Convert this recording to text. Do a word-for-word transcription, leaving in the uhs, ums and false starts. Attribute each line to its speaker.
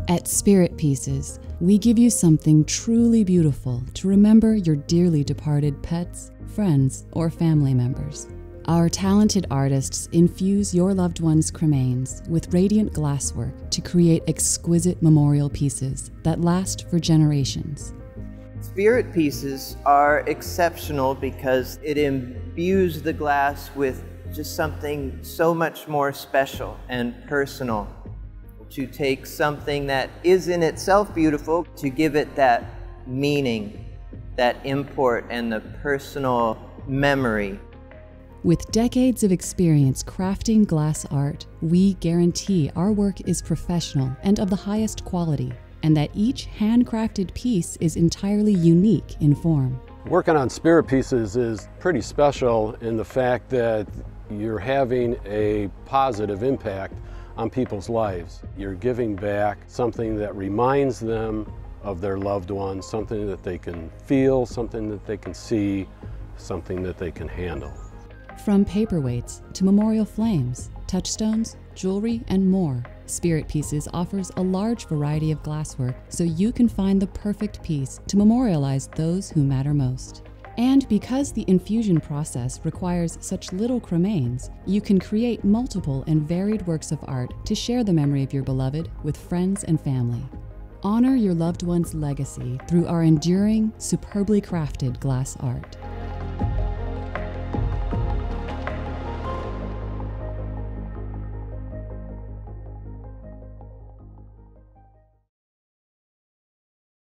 Speaker 1: At Spirit Pieces, we give you something truly beautiful to remember your dearly departed pets, friends, or family members. Our talented artists infuse your loved one's cremains with radiant glasswork to create exquisite memorial pieces that last for generations.
Speaker 2: Spirit Pieces are exceptional because it imbues the glass with just something so much more special and personal. To take something that is in itself beautiful, to give it that meaning, that import, and the personal memory.
Speaker 1: With decades of experience crafting glass art, we guarantee our work is professional and of the highest quality, and that each handcrafted piece is entirely unique in form.
Speaker 3: Working on Spirit Pieces is pretty special in the fact that you're having a positive impact on people's lives. You're giving back something that reminds them of their loved ones, something that they can feel, something that they can see, something that they can handle.
Speaker 1: From paperweights to memorial flames, touchstones, jewelry, and more, Spirit Pieces offers a large variety of glasswork so you can find the perfect piece to memorialize those who matter most. And because the infusion process requires such little cremains, you can create multiple and varied works of art to share the memory of your beloved with friends and family. Honor your loved one's legacy through our enduring, superbly crafted glass art.